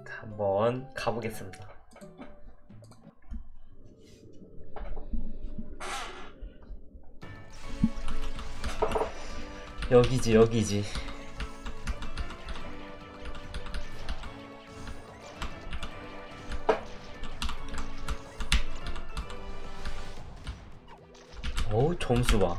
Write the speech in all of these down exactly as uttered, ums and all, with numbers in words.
한번 가보겠습니다. 여기지 여기지. 어우 점수 봐.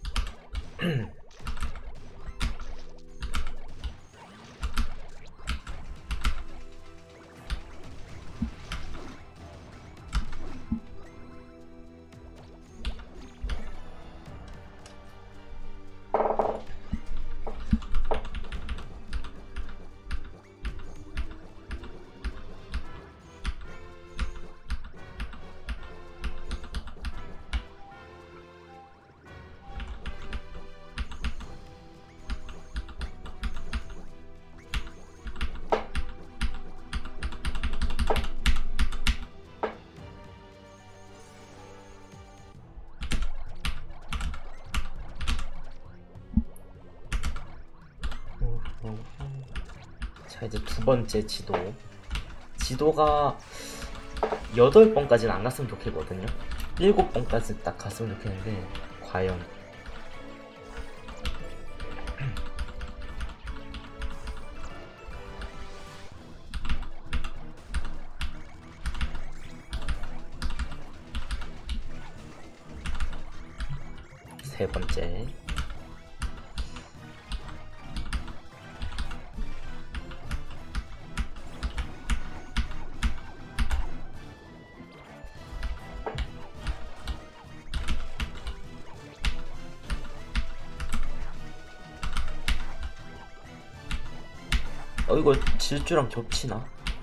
자 이제 두 번째 지도. 지도가 여덟 번까지는 안 갔으면 좋겠거든요. 일곱 번까지 딱 갔으면 좋겠는데 과연. 세 번째. 어 이거 질주랑 겹치나?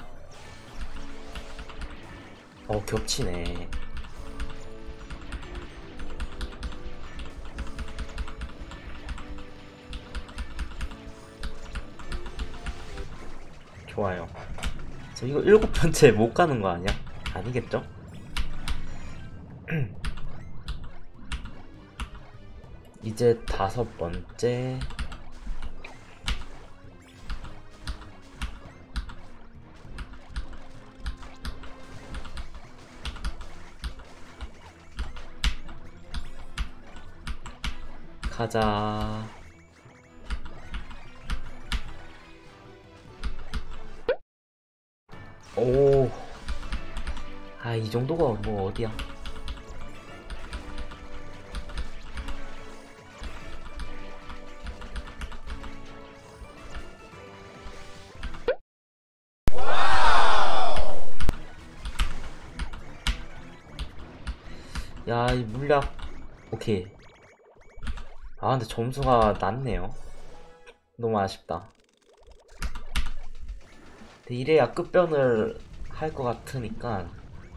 어 겹치네. 좋아요. 저 이거 일곱 번째 못 가는 거 아니야? 아니겠죠? 이제 다섯 번째. 가자. 오. 아, 이 정도가 뭐 어디야? 야, 이 물약. 오케이. 아, 근데 점수가 낮네요. 너무 아쉽다. 근데 이래야 끝변을 할 것 같으니까.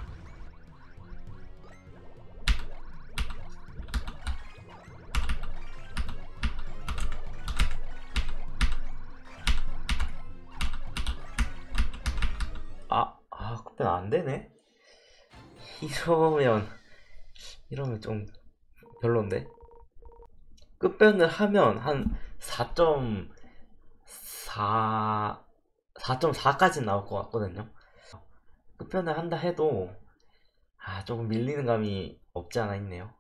아, 아, 끝변 안 되네? 이러면, 이러면 좀 별론데? 끝변을 하면 한 사 점 사, 사 점 사까지 나올 것 같거든요. 끝편을 한다 해도 아 조금 밀리는 감이 없지 않아 있네요.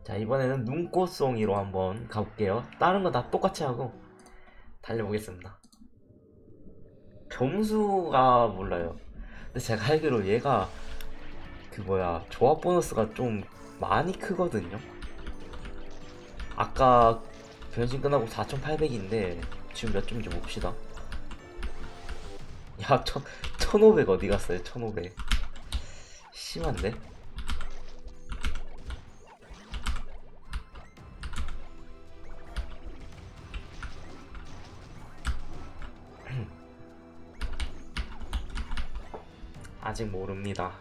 자, 이번에는 눈꽃송이로 한번 가볼게요. 다른 거 다 똑같이 하고 달려보겠습니다. 점수가 몰라요. 근데 제가 알기로 얘가 그 뭐야 조합 보너스가 좀 많이 크거든요. 아까 변신 끝나고 사천팔백인데 지금 몇 점인지 봅시다. 야, 천, 천오백 어디 갔어요? 천오백. 심한데? 아직 모릅니다.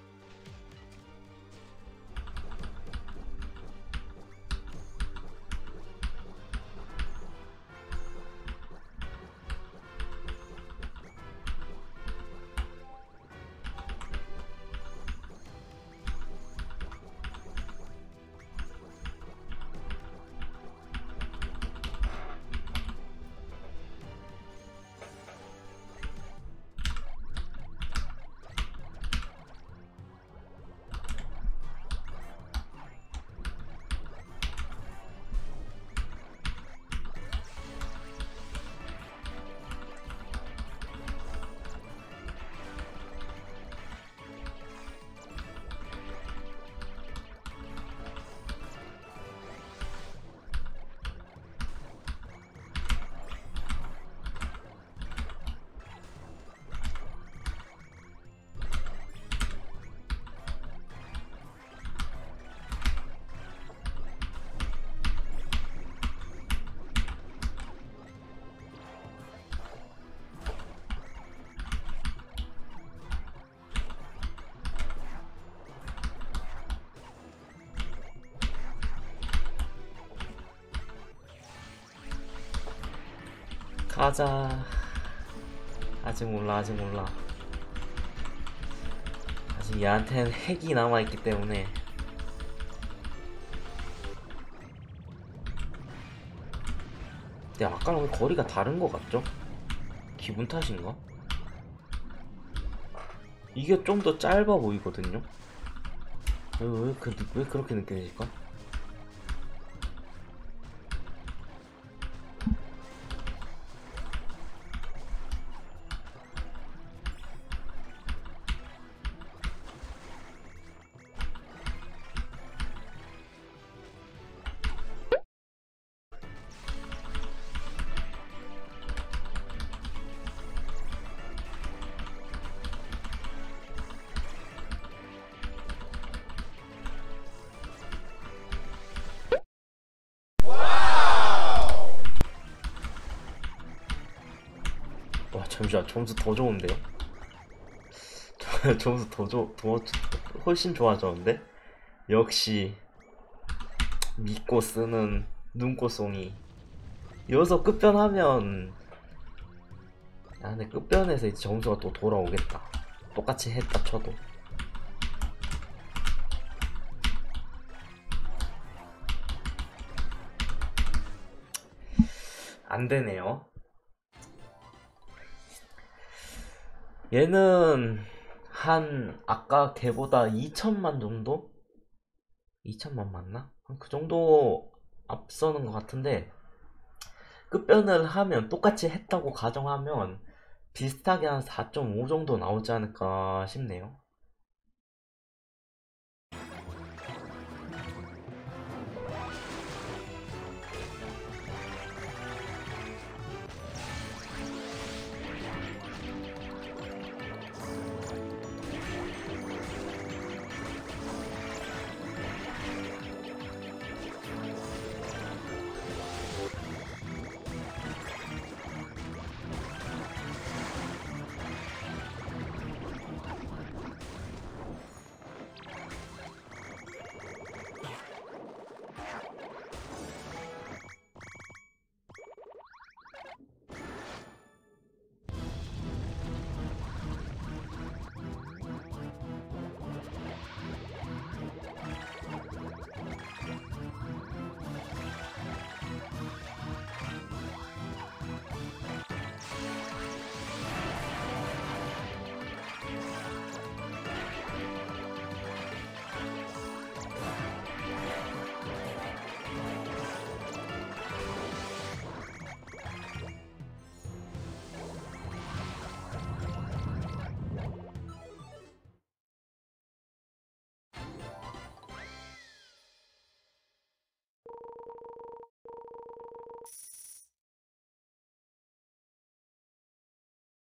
가자. 아직 몰라, 아직 몰라. 아직 얘한텐 핵이 남아있기 때문에. 근데 아까랑 왜 거리가 다른 것 같죠? 기분 탓인가? 이게 좀 더 짧아 보이거든요? 왜, 왜, 그, 왜 그렇게 느껴질까? 와, 잠시만, 점수 더 좋은데요? 점수 더 좋, 더, 훨씬 좋아졌는데? 역시, 믿고 쓰는 눈꽃송이. 여기서 끝변하면, 아, 근데 끝변에서 이제 점수가 또 돌아오겠다. 똑같이 했다 쳐도. 안 되네요. 얘는 한 아까 걔보다 이천만 정도? 이천만 맞나? 그 정도 앞서는 것 같은데 끝변을 하면 똑같이 했다고 가정하면 비슷하게 한 사 점 오 정도 나오지 않을까 싶네요.